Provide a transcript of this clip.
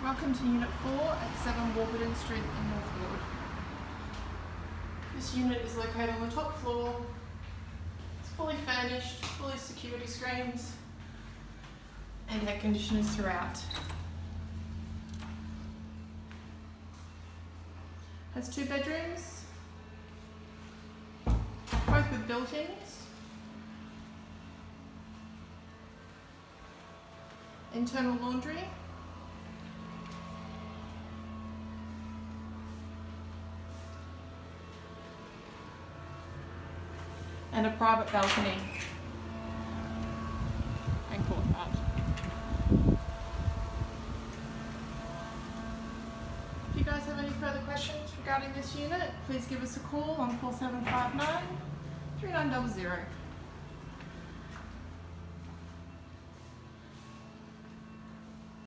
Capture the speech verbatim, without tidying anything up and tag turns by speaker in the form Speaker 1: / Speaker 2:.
Speaker 1: Welcome to Unit four at seven Warburton Street in Northwood. This unit is located on the top floor. It's fully furnished, fully security screens and air conditioners throughout. Has two bedrooms, both with built-ins, internal laundry, and a private balcony and courtyard. If you guys have any further questions regarding this unit, please give us a call on four seven five nine, three nine zero zero.